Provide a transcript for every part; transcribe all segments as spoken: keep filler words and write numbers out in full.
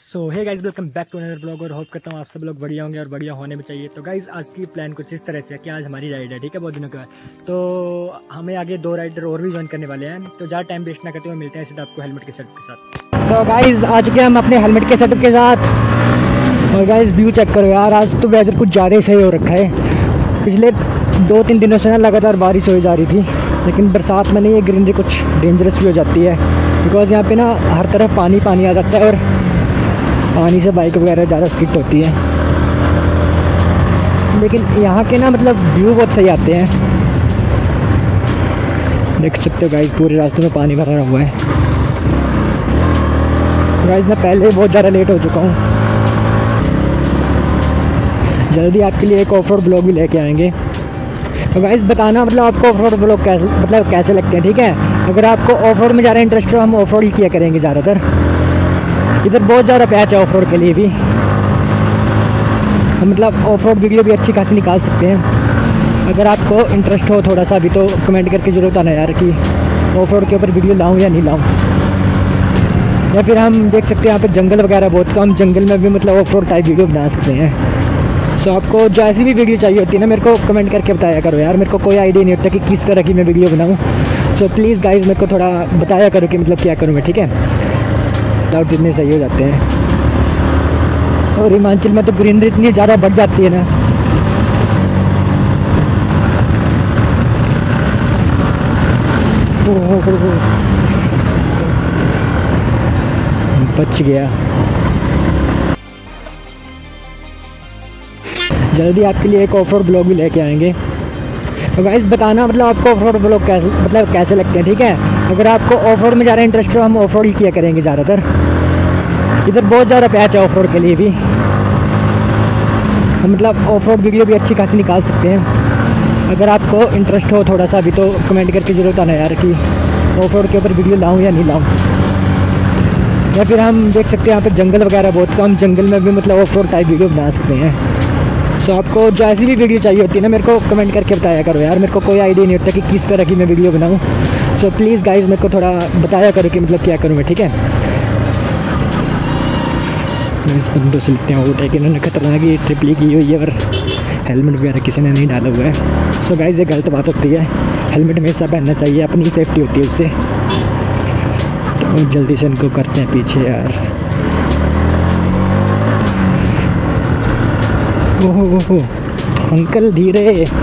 So hey guys, welcome back to another blog. और hope करता हूँ आप सब लोग बढ़िया होंगे और बढ़िया होने में चाहिए। तो गाइस, आज की प्लान कुछ इस तरह से है कि आज हमारी राइड है, ठीक है, बहुत दिनों के बाद। तो हमें आगे दो राइडर और भी ज्वाइन करने वाले हैं। तो ज़्यादा टाइम वेस्ट ना करते हुए मिलते हैं सीधा आपको हेलमेट के सेटअप के साथ। सो गाइस, आ चुके हम अपने हेलमेट के सेटअप के साथ। और गाइस, व्यू चेक करो यार, आज तो वेदर कुछ ज़्यादा ही सही हो रखा है। पिछले दो तीन दिनों से ना लगातार बारिश हो जा रही थी, लेकिन बरसात में नहीं, ये ग्रीनरी कुछ डेंजरस भी हो जाती है, बिकॉज यहाँ पे ना हर तरफ पानी पानी आ जाता है और पानी से बाइक वगैरह ज़्यादा स्किट होती है। लेकिन यहाँ के ना मतलब व्यू बहुत सही आते हैं, देख सकते हो गाइस, पूरे रास्ते में पानी भरा हुआ है। गाइस, मैं पहले बहुत ज़्यादा लेट हो चुका हूँ, जल्दी आपके लिए एक ऑफ रोड ब्लॉग भी लेके आएंगे। तो गाइस, बताना मतलब आपको ऑफ रोड ब्लॉग कैसे मतलब कैसे लगते हैं, ठीक है। अगर आपको ऑफ रोड में ज़्यादा इंटरेस्ट हो, हम ऑफ रोड ही किया करेंगे ज़्यादातर। इधर बहुत ज़्यादा पैच है ऑफ रोड के लिए भी, मतलब ऑफ रोड वीडियो भी अच्छी खासी निकाल सकते हैं। अगर आपको इंटरेस्ट हो थोड़ा सा भी, तो कमेंट करके जरूर बताना यार कि ऑफ रोड के ऊपर वीडियो लाऊं या नहीं लाऊं। या फिर हम देख सकते हैं यहाँ पे जंगल वगैरह बहुत, तो हम जंगल में भी मतलब ऑफ रोड टाइप वीडियो बना सकते हैं। सो आपको जो ऐसी भी वीडियो चाहिए होती है ना, मेरे को कमेंट करके बताया करो यार, मेरे को कोई आइडिया नहीं होता कि किस तरह की मैं वीडियो बनाऊँ। सो प्लीज़ गाइज़, मेरे को थोड़ा बताया करो कि मतलब क्या करूँ मैं, ठीक है। क्लाउड जितने सही हो जाते हैं। और हिमाचल में तो ग्रीनरी इतनी ज़्यादा बढ़ जाती है ना, ओ हो हो हो। बच गया। जल्दी आपके लिए एक ऑफ रोड ब्लॉग भी लेके आएंगे। तो गाइस, बताना मतलब आपको ऑफ रोड ब्लॉग कैसे मतलब कैसे लगते हैं, ठीक है। अगर आपको ऑफ रोड में ज़्यादा इंटरेस्ट हो, हम ऑफ रोड ही किया करेंगे ज़्यादातर। इधर बहुत ज़्यादा पैच है ऑफ रोड के लिए भी, मतलब ऑफ रोड वीडियो भी अच्छी खासी निकाल सकते हैं। अगर आपको इंटरेस्ट हो थोड़ा सा भी, तो कमेंट करके जरूर बताना यार कि ऑफ रोड के ऊपर वीडियो लाऊं या नहीं लाऊं। या फिर हम देख सकते हैं यहाँ पे जंगल वगैरह बहुत, तो हम जंगल में भी मतलब ऑफ रोड टाइप वीडियो बना सकते हैं। सो आपको जो ऐसी भी वीडियो चाहिए होती है ना, मेरे को कमेंट करके बताया करो यार, मेरे को कोई आइडिया नहीं होता कि किस तरह की मैं वीडियो बनाऊँ। सो प्लीज़ गाइज़, मेरे को थोड़ा बताया करो कि मतलब क्या करूँ मैं, ठीक है। इस बंदों से लिखते हैं ओटे कि इन्होंने खतरनाक ही ट्रिपली की हुई है और हेलमेट वगैरह किसी ने नहीं डाला हुआ है। सो गाइज़, ये गलत बात होती है, हेलमेट हमेशा पहनना चाहिए, अपनी सेफ्टी होती है उससे। तो जल्दी से इनको करते हैं पीछे यार। ओहो ओहो, अंकल धीरे,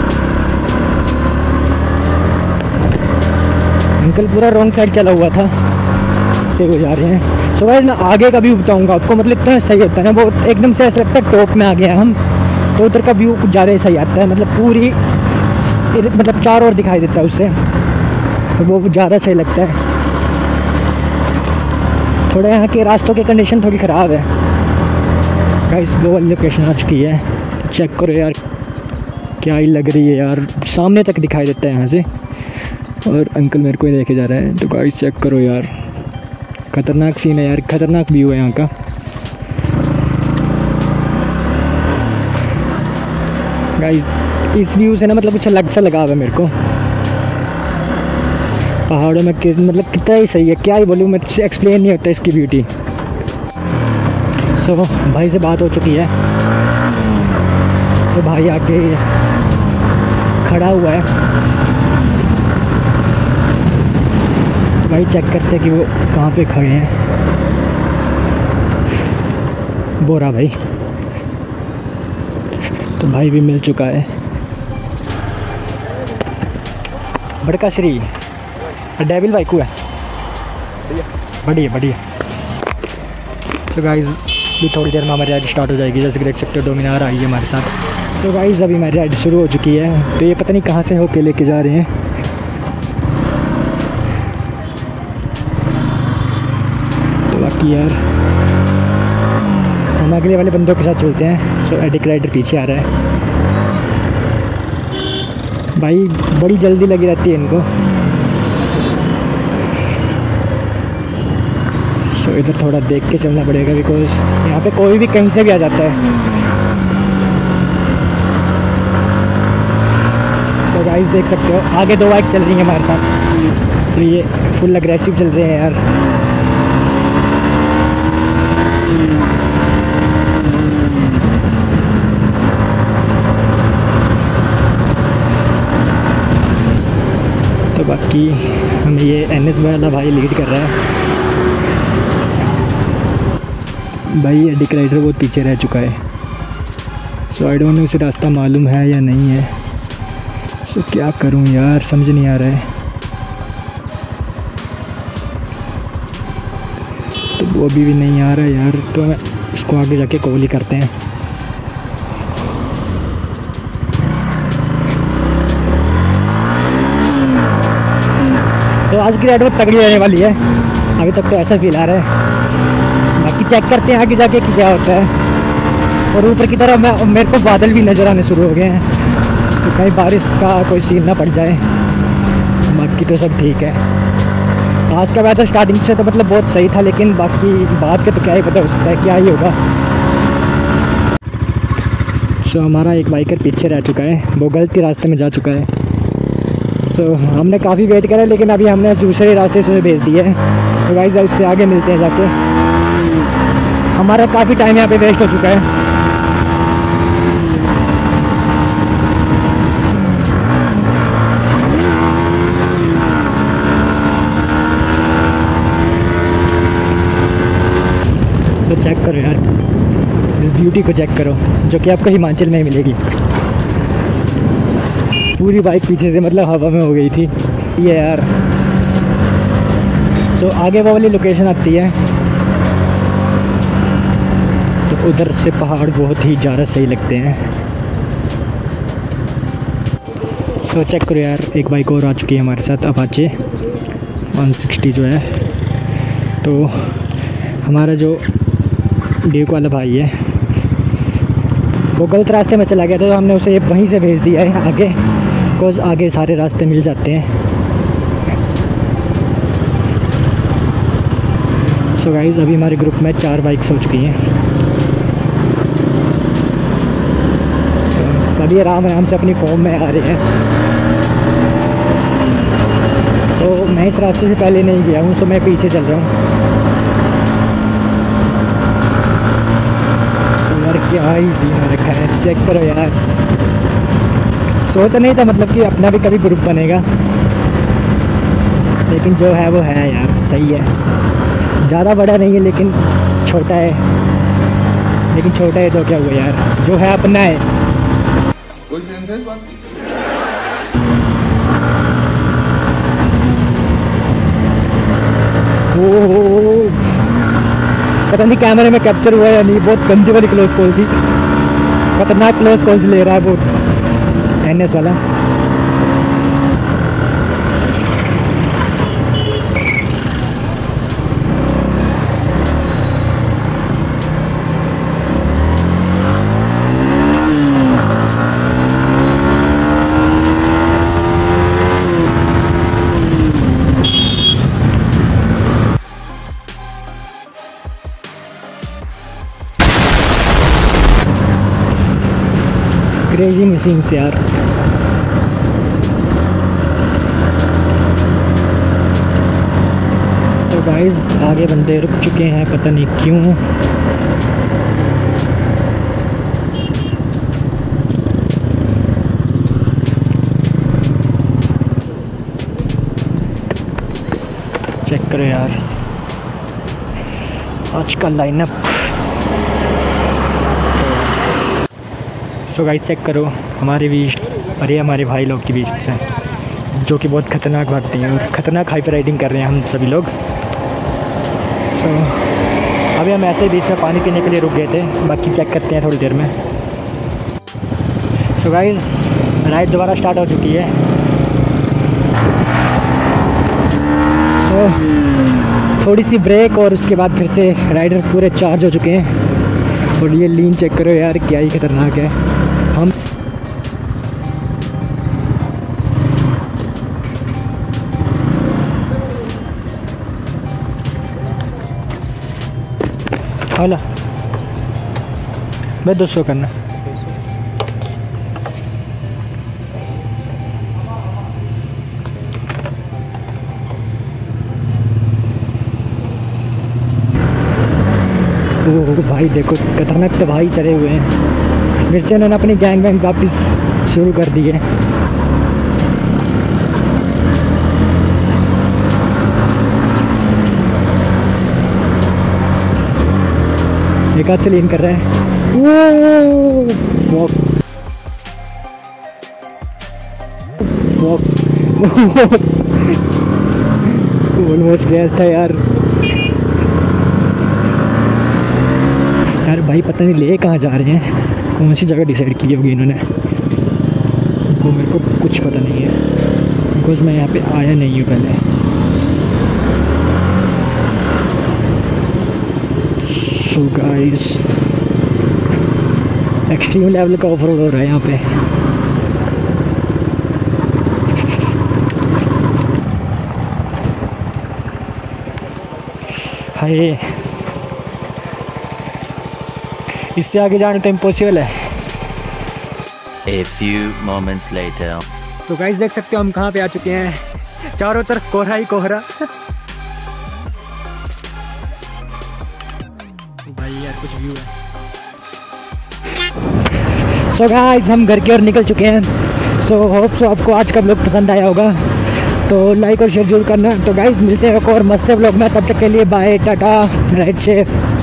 अंकल पूरा रॉन्ग साइड चला हुआ था, ये हो जा रहे हैं। सो गाइस, मैं आगे का व्यू बताऊंगा आपको, मतलब इतना सही होता है ना, वो एकदम से ऐसा लगता है टॉप में आ गया हम, तो उधर का व्यू कुछ ज़्यादा ही सही आता है, मतलब पूरी मतलब चारों ओर दिखाई देता है उससे, तो वो ज़्यादा सही लगता है। थोड़ा यहाँ के रास्तों की कंडीशन थोड़ी ख़राब है गाइस। वो वाली लोकेशन आ चुकी है, चेक करो यार, क्या ही लग रही है यार, सामने तक दिखाई देता है यहाँ से। और अंकल मेरे को ही लेके जा रहा है, तो गाइस चेक करो यार, खतरनाक सीन है यार, खतरनाक व्यू है यहाँ का। गाइस, इस व्यू से ना मतलब कुछ अलग सा लगा हुआ है मेरे को, पहाड़ों में कि, मतलब कितना ही सही है, क्या ही बोलूँ मैं, एक्सप्लेन नहीं होता इसकी ब्यूटी। सो भाई से बात हो चुकी है, तो भाई आके खड़ा हुआ है, तो भाई चेक करते कि वो कहाँ पे खड़े हैं। बोरा भाई, तो भाई भी मिल चुका है। बड़का श्री डेविल भाई को है, बढ़िया बढ़िया। तो गाइज़, भी थोड़ी देर में हमारी राइड स्टार्ट हो जाएगी, जैसे कि देख सकते हो डोमिनार आई है हमारे साथ। तो गाइज़, अभी हमारी राइड शुरू हो चुकी है, तो ये पता नहीं कहाँ से होके लेके जा रहे हैं। तो बाकी यार हम अगले वाले बंदों के साथ चलते हैं। सो एडिक राइडर पीछे आ रहा है भाई, बड़ी जल्दी लगी रहती है इनको। तो इधर थोड़ा देख के चलना पड़ेगा, बिकॉज यहाँ पे कोई भी कहीं से भी आ जाता है। सो गाइस, देख सकते हो आगे दो बाइक चल रही है हमारे साथ, तो ये फुल अग्रेसिव चल रहे हैं यार। बाकी हमें ये एन एस वाला भाई लीड कर रहा है। भाई ये डिक राइडर बहुत पीछे रह चुका है। सो आई डोंट नो उसे रास्ता मालूम है या नहीं है। सो so, क्या करूं यार, समझ नहीं आ रहा है। तो वो अभी भी नहीं आ रहा है यार, तो मैं उसको आगे जाके कॉल ही करते हैं। तो आज की राइड बहुत तगड़ी रहने वाली है, अभी तक तो ऐसा फील आ रहा है। बाकी चेक करते हैं आगे जाके कि क्या होता है। और ऊपर की तरफ मैं मेरे को बादल भी नज़र आने शुरू हो गए हैं, तो कहीं बारिश का कोई सीन ना पड़ जाए। बाकी तो सब ठीक है। आज का वेदर स्टार्टिंग से तो मतलब बहुत सही था, लेकिन बाकी बात के तो क्या ही पता हो सकता है, क्या ही होगा। सो so, हमारा एक बाइकर पीछे रह चुका है, वो गलती रास्ते में जा चुका है। सो so, हमने काफ़ी वेट करा, लेकिन अभी हमने दूसरे रास्ते से भेज दिए है। तो गाइस उससे आगे मिलते हैं जाके। हमारा काफ़ी टाइम यहाँ पे वेस्ट हो चुका है। तो चेक करो यार, इस ब्यूटी को चेक करो, जो कि आपको हिमाचल में ही मिलेगी। पूरी बाइक पीछे से मतलब हवा में हो गई थी ये यार। सो आगे वो वाली लोकेशन आती है, तो उधर से पहाड़ बहुत ही ज़्यादा सही लगते हैं। सो चेक करो यार, एक बाइक और आ चुकी है हमारे साथ, अपाचे वन सिक्सटी जो है। तो हमारा जो ड्यूक वाला भाई है वो गलत रास्ते में चला गया था, तो हमने उसे वहीं से भेज दिया है आगे, बिकॉज आगे सारे रास्ते मिल जाते हैं। सो so गाइज़ अभी हमारे ग्रुप में चार बाइक्स हो चुकी हैं। सभी आराम आराम से अपनी फॉर्म में आ रहे हैं। तो मैं इस रास्ते से पहले नहीं गया हूँ, सो मैं पीछे चल रहा हूँ। यार क्या ही सीन रखा है, चेक करो यार। सोचा नहीं था मतलब कि अपना भी कभी ग्रुप बनेगा, लेकिन जो है वो है यार, सही है। ज़्यादा बड़ा नहीं है लेकिन छोटा है, लेकिन छोटा है तो क्या हुआ यार, जो है अपना है। ओ पता नहीं कैमरे में कैप्चर हुआ या नहीं, बहुत गंदी वाली क्लोज कॉल थी, खतरनाक क्लोज कॉल्स ले रहा है बहुत एन एस वाला। क्रेजी मशीन से यार। तो गाइस आगे बंदे रुक चुके हैं, पता नहीं क्यों। चेक करो यार आज का लाइनअप। सो गाइस चेक करो, हमारे बीच और ये हमारे भाई लोग के बीच से, जो कि बहुत ख़तरनाक भागते हैं और ख़तरनाक हाइपर राइडिंग कर रहे हैं हम सभी लोग। सो so, अभी हम ऐसे बीच में पानी पीने के लिए रुक गए थे, बाकी चेक करते हैं थोड़ी देर में। सो so गाइस राइड दोबारा स्टार्ट हो चुकी है। सो so, थोड़ी सी ब्रेक और उसके बाद फिर से राइडर पूरे चार्ज हो चुके हैं। और ये लीन चेक करो यार, क्या ही खतरनाक है। हम हाला मैं दो सौ करना। ओ भाई देखो खतरनाक तो भाई चढ़े हुए हैं। फिर से उन्होंने अपनी गैंग वैंग वापस शुरू कर दी है। एक हाथ से लीन कर रहा है। वो ऑलमोस्ट गैस था यार। यार भाई पता नहीं ले कहाँ जा रहे हैं, कौन सी जगह डिसाइड की होगी इन्होंने, वो मेरे को कुछ पता नहीं है बिकॉज मैं यहाँ पे आया नहीं हूँ पहले। सो गाइस एक्सट्रीम लेवल का ऑफ रोड हो रहा है यहाँ पे। हाय इससे आगे जाना तो इम्पॉसिबल है। A few moments later. तो गाइस देख सकते हो हम कहाँ पे आ चुके हैं, चारों तरफ कोहरा ही कोहरा। भाई यार कुछ व्यू है। सो गाइस हम घर की ओर निकल चुके हैं। सो होप सो आपको आज का ब्लॉग पसंद आया होगा, तो लाइक और शेयर जरूर करना। तो गाइस मिलते हैं एक और मस्त ब्लॉग में, तब तक के लिए बाय टाटा राइट शेफ।